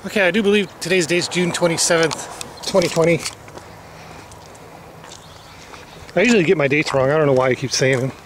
Okay, I do believe today's date is June 27th, 2020. I usually get my dates wrong. I don't know why I keep saying them.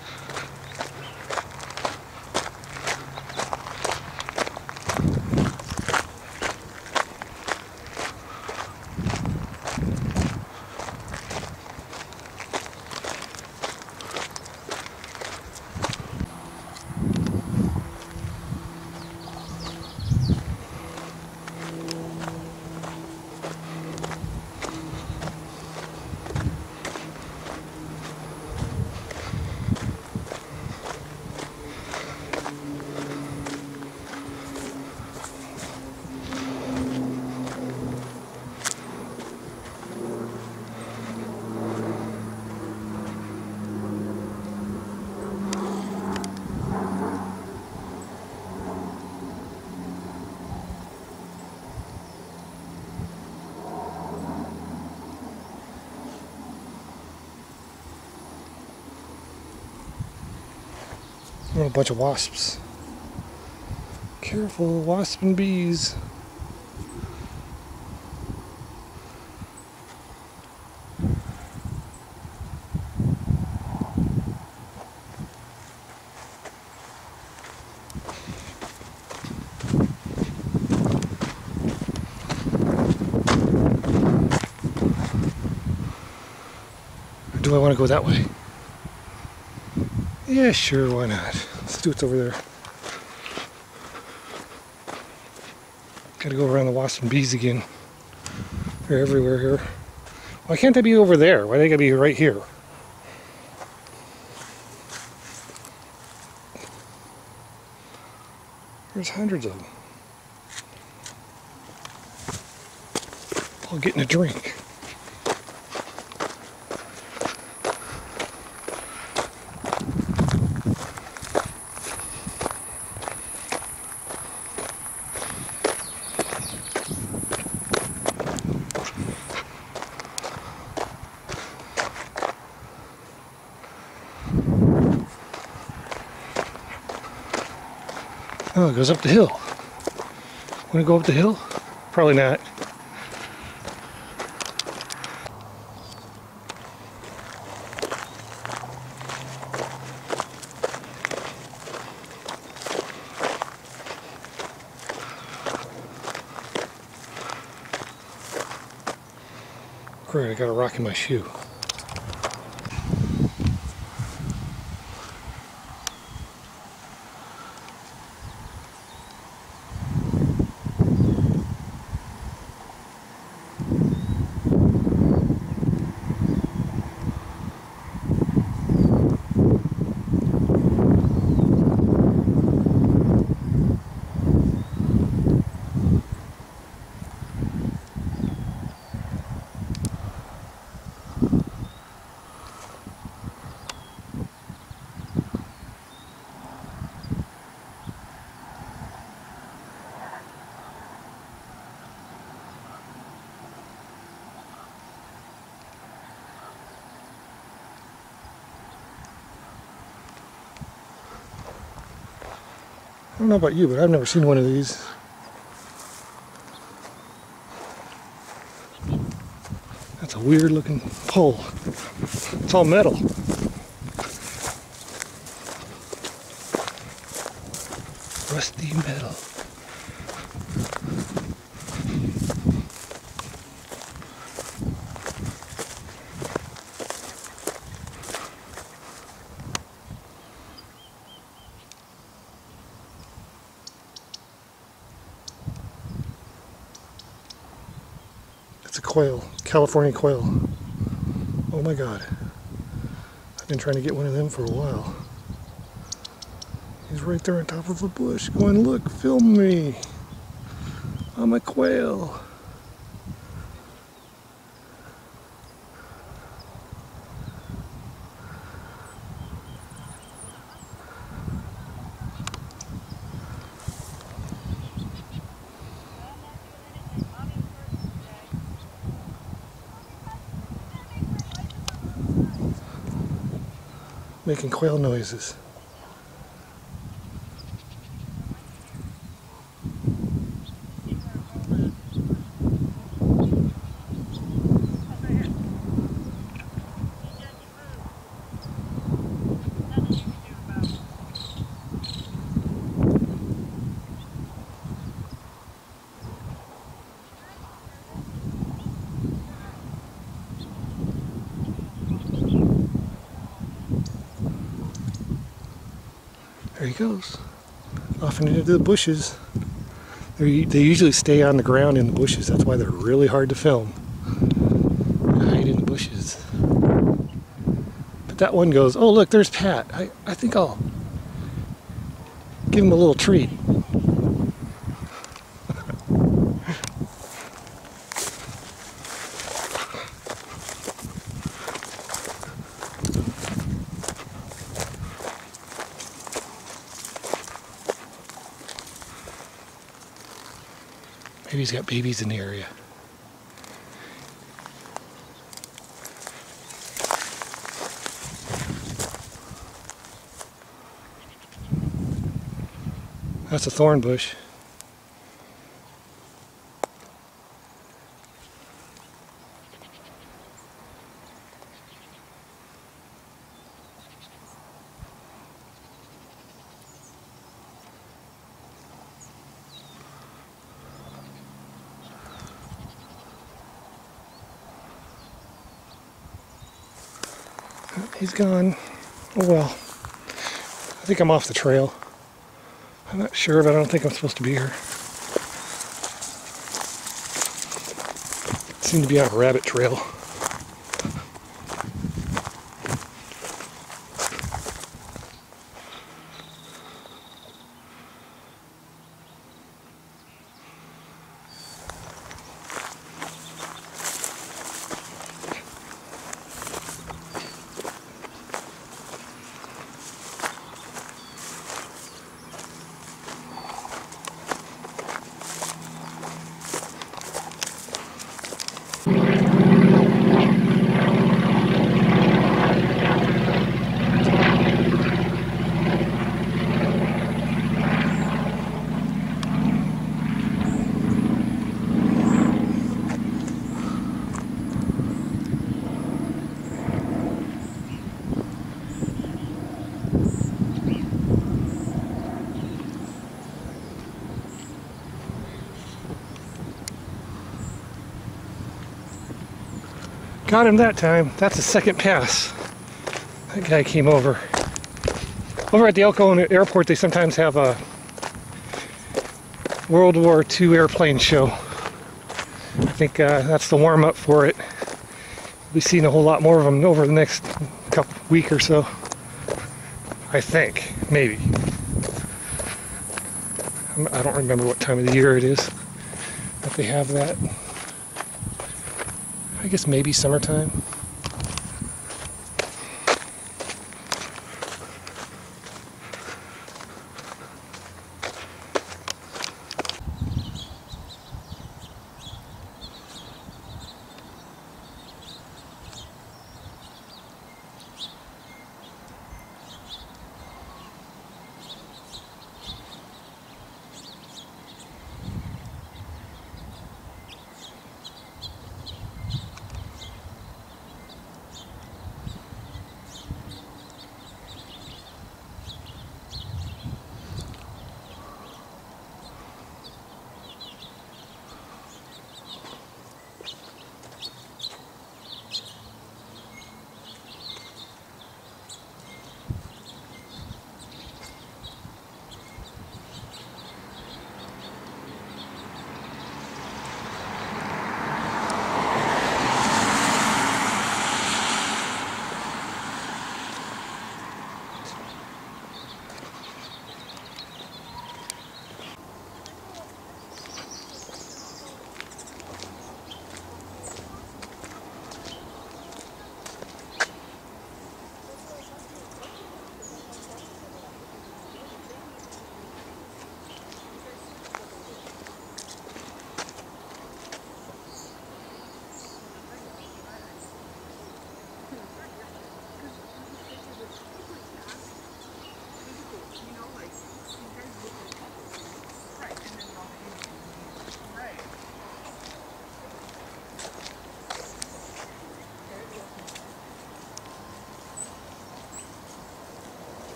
Oh, a bunch of wasps. Careful, wasps and bees. Or do I want to go that way? Yeah, sure, why not? Let's do what's over there. Gotta go around the wasps and bees again. They're everywhere here. Why can't they be over there? Why they gotta be right here? There's hundreds of them. All getting a drink. Oh, it goes up the hill. Want to go up the hill? Probably not. Great, I got a rock in my shoe. I don't know about you, but I've never seen one of these. That's a weird looking pole. It's all metal. Rusty metal. It's a quail, California quail. Oh my God. I've been trying to get one of them for a while. He's right there on top of a bush going, look, film me. I'm a quail. Making quail noises. There he goes. Off and into the bushes. They usually stay on the ground in the bushes. That's why they're really hard to film. Hide in the bushes. But that one goes, oh look, there's Pat. I think I'll give him a little treat. Maybe he's got babies in the area. That's a thorn bush. He's gone. Oh well. I think I'm off the trail. I'm not sure, but I don't think I'm supposed to be here. Seem to be on a rabbit trail. Got him that time. That's the second pass. That guy came over. Over at the Elko Airport, they sometimes have a World War II airplane show. I think that's the warm-up for it. We'll be seeing a whole lot more of them over the next week or so. I think, maybe. I don't remember what time of the year it is that they have that. I guess maybe summertime.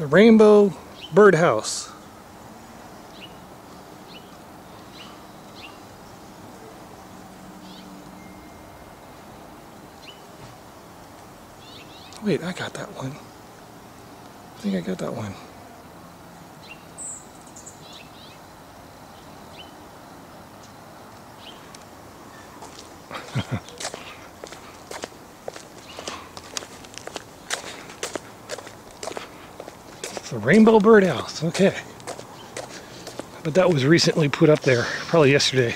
The Rainbow Birdhouse. Wait, I got that one. I think I got that one. It's the Rainbow Birdhouse. Okay. But that was recently put up there, probably yesterday.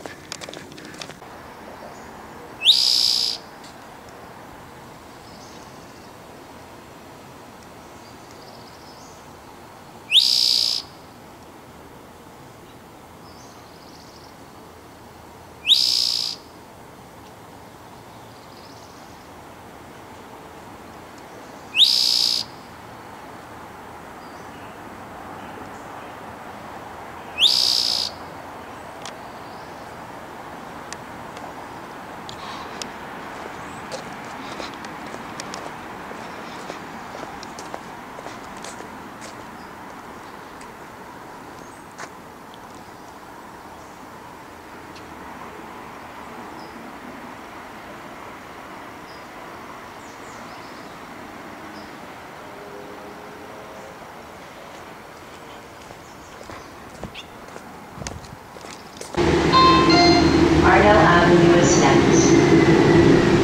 Ardell Avenue is next.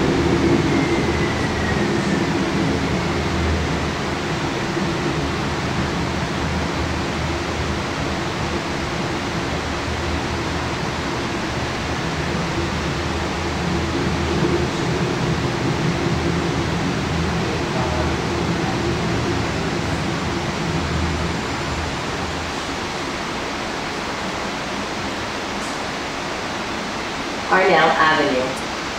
Ardell Avenue.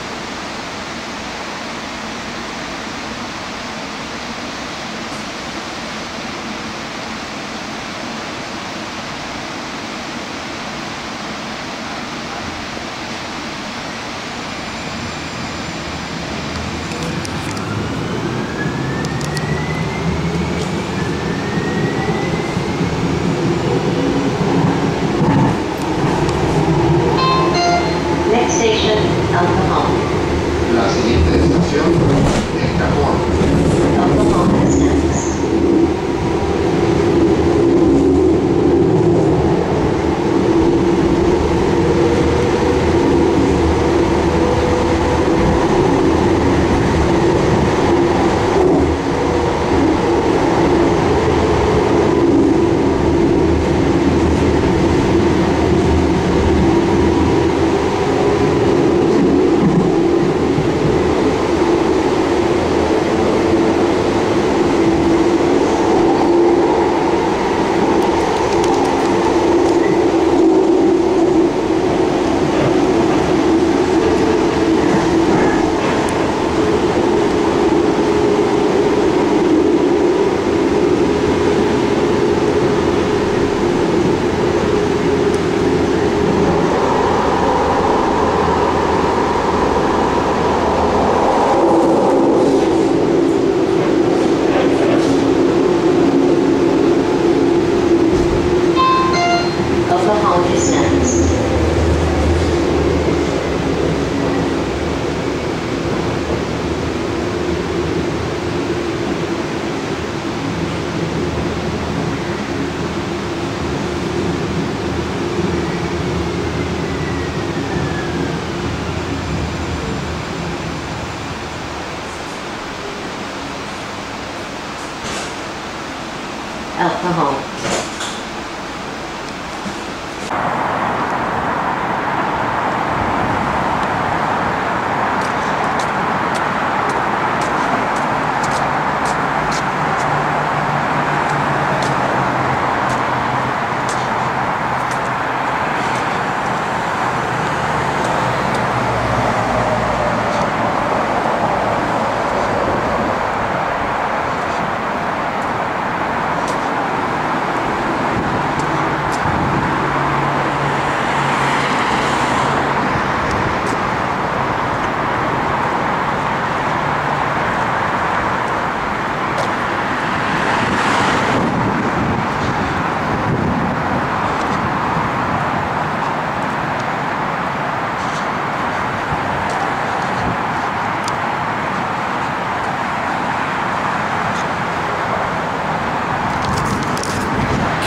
Next station, El Cajon. La siguiente estación es Cajón. El Cajon is next. El Cajon is next. El Cajon.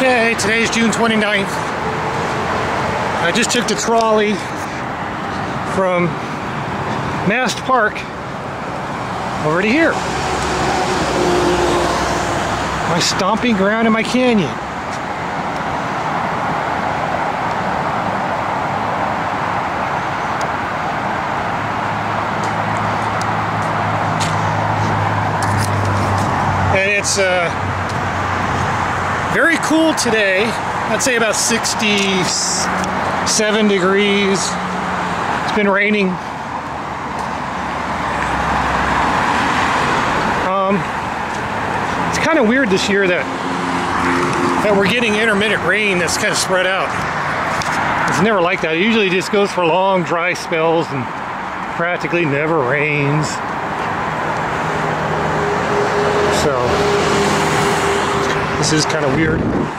Okay, today's June 29th. I just took the trolley from Mast Park over to here. My stomping ground in my canyon. And it's very cool today. I'd say about 67 degrees. It's been raining. It's kind of weird this year that we're getting intermittent rain that's kind of spread out. It's never like that. It usually just goes for long dry spells and practically never rains. So this is kind of weird.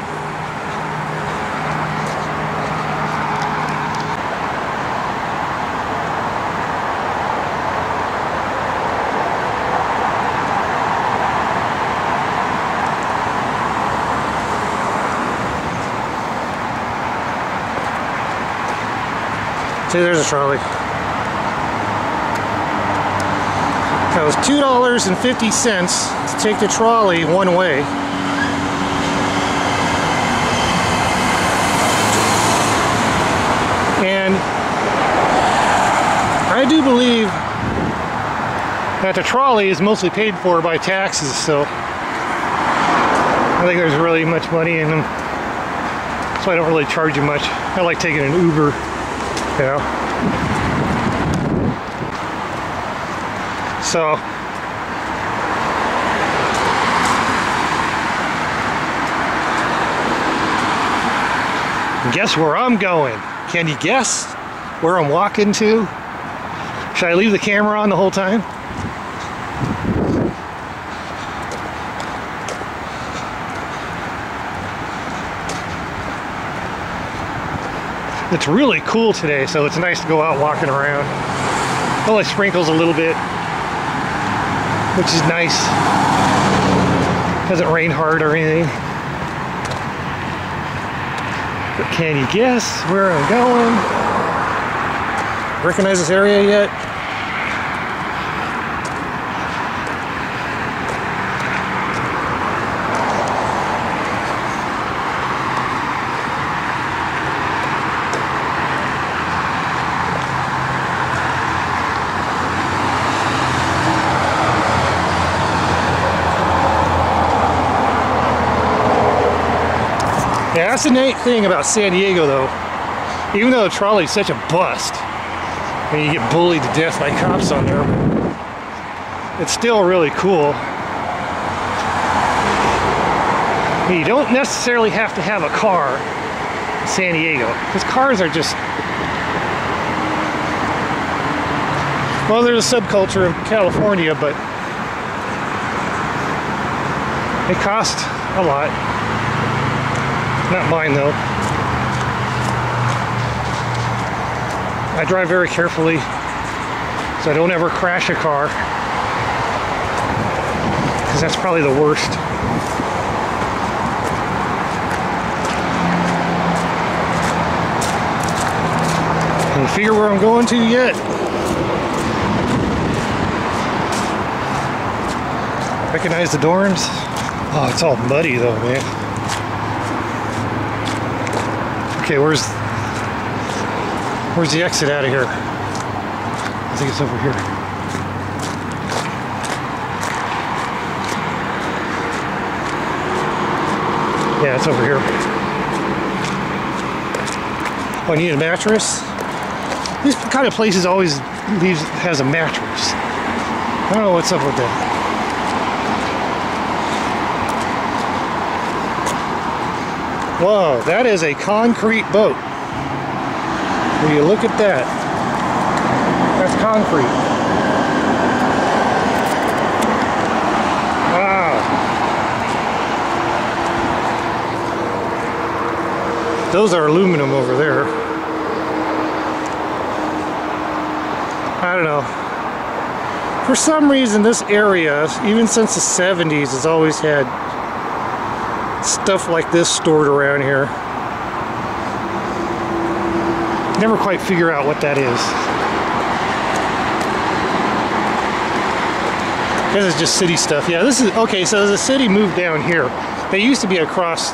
See, there's a trolley. That was $2.50 to take the trolley one way. And I do believe that the trolley is mostly paid for by taxes, so I think there's really much money in them. So I don't really charge you much. I like taking an Uber. You know, so guess where I'm going? Can you guess where I'm walking to? Should I leave the camera on the whole time? It's really cool today, so it's nice to go out walking around. It only sprinkles a little bit, which is nice. Doesn't rain hard or anything. But can you guess where I'm going? Recognize this area yet? Yeah, that's the neat thing about San Diego, though. Even though the trolley's such a bust, and you get bullied to death by cops on there, it's still really cool. You don't necessarily have to have a car in San Diego, because cars are just... Well, there's a subculture of California, but they cost a lot. Not mine, though. I drive very carefully, so I don't ever crash a car, because that's probably the worst. Can you figure where I'm going to yet? Recognize the dorms? Oh, it's all muddy though, man. Okay, where's the exit out of here? I think it's over here. Yeah, it's over here. Oh, I need a mattress? These kind of places always has a mattress. I don't know what's up with that. Whoa, that is a concrete boat. Will you look at that? That's concrete. Wow. Those are aluminum over there. I don't know. For some reason, this area, even since the 70s, has always had stuff like this stored around here. Never quite figure out what that is. This is just city stuff. Yeah, this is okay. So the city moved down here. They used to be across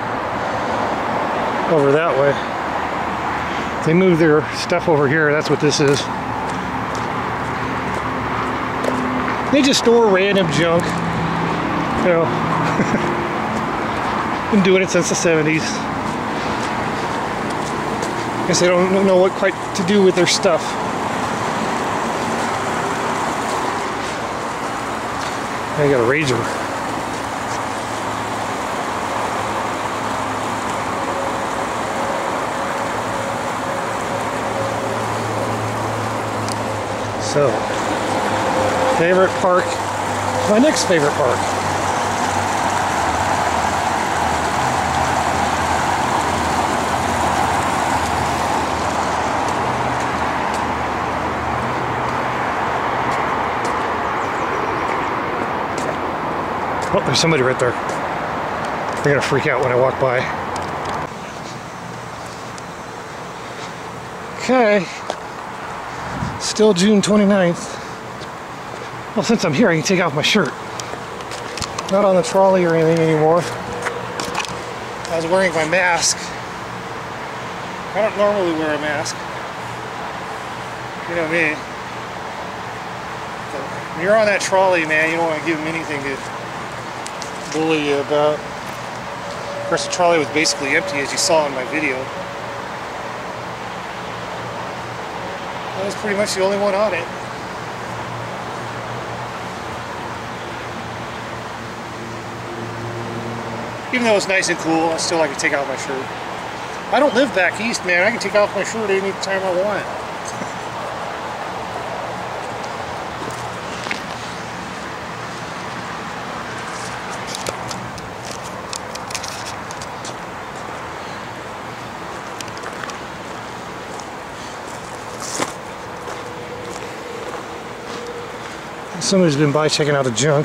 over that way. They moved their stuff over here. That's what this is. They just store random junk. You know, been doing it since the 70s. Guess they don't know what quite to do with their stuff. I got a Ranger. So, favorite park, my next favorite park. Oh, there's somebody right there. They're gonna freak out when I walk by. Okay. Still June 29th. Well, since I'm here, I can take off my shirt. Not on the trolley or anything anymore. I was wearing my mask. I don't normally wear a mask. You know me. But when you're on that trolley, man, you don't want to give them anything to bully you about. Of course, the trolley was basically empty, as you saw in my video. I was pretty much the only one on it. Even though it's nice and cool, I still like to take off my shirt. I don't live back east, man. I can take off my shirt any time I want. Somebody's been by checking out the junk.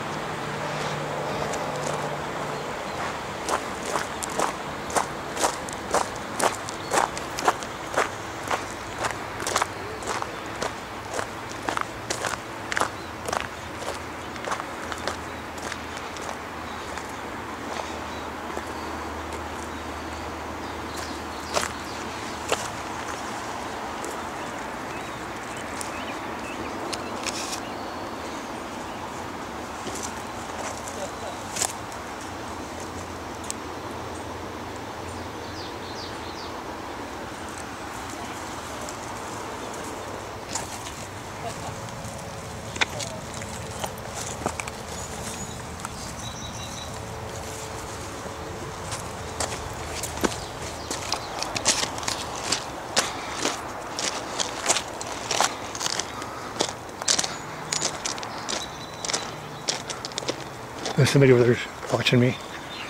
There's somebody over there watching me.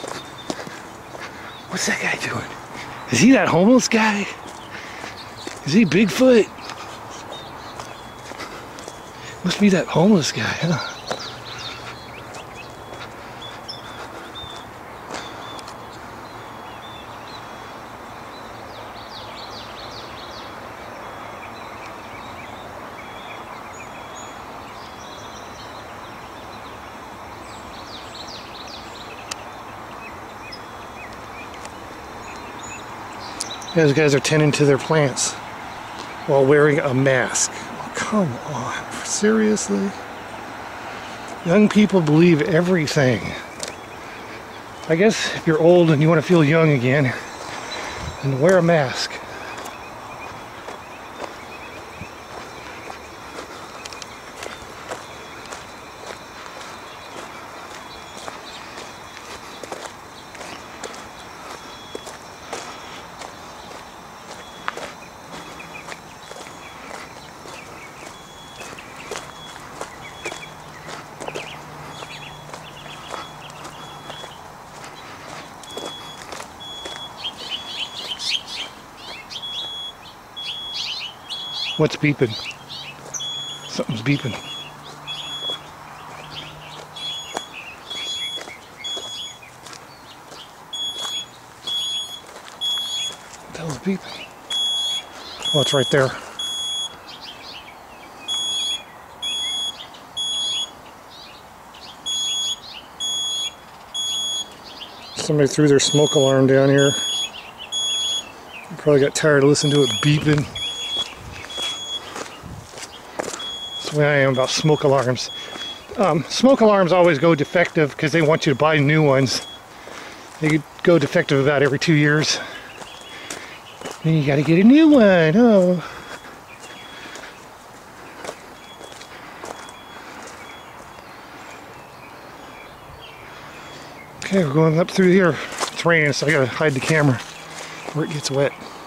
What's that guy doing? Is he that homeless guy? Is he Bigfoot? Must be that homeless guy, huh? Those guys are tending to their plants while wearing a mask. Oh, come on, seriously? Young people believe everything. I guess if you're old and you want to feel young again, then wear a mask. What's beeping? Something's beeping. the hell's beeping? Oh, it's right there. Somebody threw their smoke alarm down here. Probably got tired of listening to it beeping. That's the way I am about smoke alarms. Smoke alarms always go defective because they want you to buy new ones. They go defective about every 2 years. Then you gotta get a new one. Oh. Okay, we're going up through here. It's raining, so I gotta hide the camera where it gets wet.